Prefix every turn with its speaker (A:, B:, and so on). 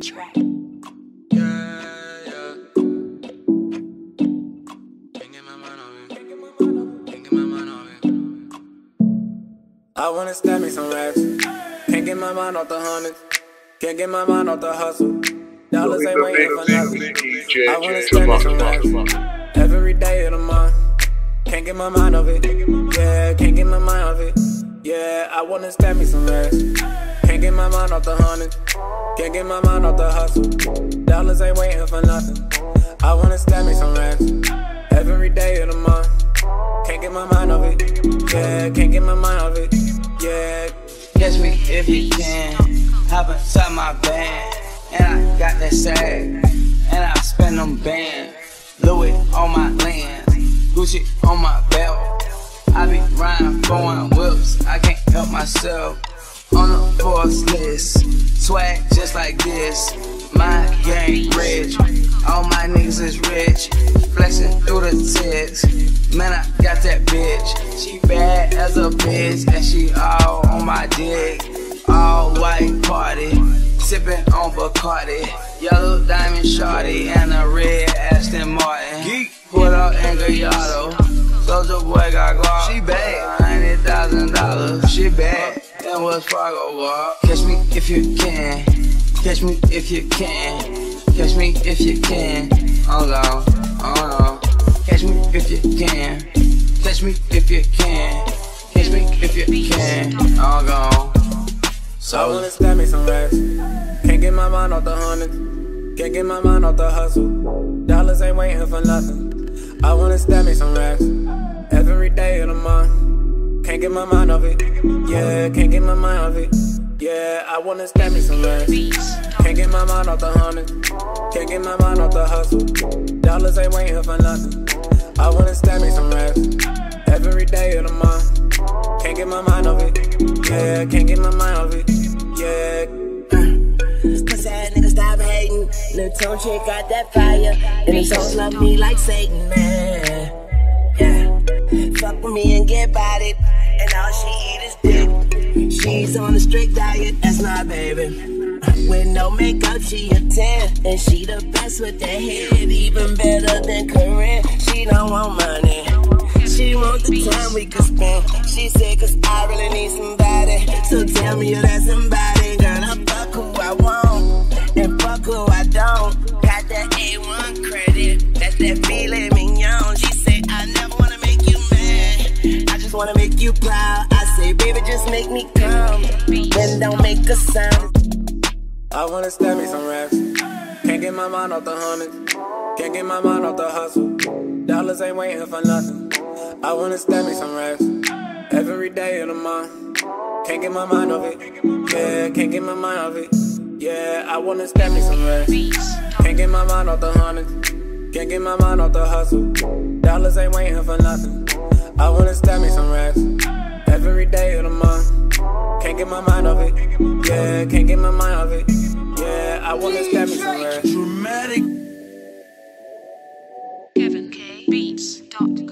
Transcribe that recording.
A: track.
B: I wanna stab me some racks. Can't get my mind off the hundreds. Can't get my mind off the hustle. Dollars ain't waiting for nothing. I wanna stab me some racks. Every day of the month. Can't get my mind off it. Yeah, can't get my mind off it. Yeah, I wanna stab me some racks. Can't get my mind off the hundreds. Can't get my mind off the hustle. Dollars ain't waiting for nothing. I wanna stab me some racks. Every day of the month. Can't get my mind off it. Yeah, can't get my mind off it. Yeah.
C: Catch me if you can. Hop inside my van. And I got that sag. And I spend them bands. Louis on my land. Gucci on my belt. I be riding, blowing whips. I can't help myself. On the force list. Swag just like this. My gang rich. All my niggas is rich. Flexing through the tits. Man, I got that bitch. She bad as a bitch. And she all on my dick. All white party. Sipping on Bacardi. Yellow diamond shorty. And a red Aston Martin. Geek. Put up in Gallardo. Soulja boy got guap. She bad. $90,000. She bad. And what's Fargo walk? Catch me if you can. Catch me if you can. Catch me if you can. Oh no, oh no. Catch me if you can. Catch me if you can. Catch me if you can. Oh no.
B: I wanna stab me some racks. Can't get my mind off the hundreds. Can't get my mind off the hustle. Dollars ain't waiting for nothing. I wanna stab me some racks. Every day of the month. Can't get my mind off it. Yeah, can't get my mind off it. Yeah, I wanna stab me some racks. Can't get my mind off the hundreds. Can't get my mind off the hustle. Dollars ain't waiting for nothing. I wanna stab me some racks. Every day of the month. Can't get my mind off it. Yeah, can't get my mind off it. Yeah.
D: This pussy ass nigga stop hating. Lil' Tone chick got that fire. And these hoes love me like Satan, man. Yeah. Fuck with me and get bodied. And all she eat is dick. She's on a strict diet, that's my baby. With no makeup, she a 10. And she the best with that head, even better than Corinne. She don't want money. She want the time we could spend. She said, cause I really need somebody. So tell me you're that somebody. Gonna fuck who I want and fuck who I don't. Got that A1 credit, that's that filet mignon. She said, I never wanna make you mad, I just wanna make you proud. I say, baby, just make me come, then don't make a sound.
B: I wanna stab me some racks. Can't get my mind off the hundreds. Can't get my mind off the hustle. Dollars ain't waiting for nothing. I wanna stab me some racks. Every day of the month. Can't get my mind off it. Yeah, can't get my mind off it. Yeah, I wanna stab me some racks. Can't get my mind off the hundreds. Can't get my mind off the hustle. Dollars ain't waiting for nothing. I wanna stab me some racks. Every day of the month. Can't get my mind off it. Yeah, can't get my mind off it. Yeah, I wanna stab me some racks.
E: Dramatic.
A: KevinkBeats.com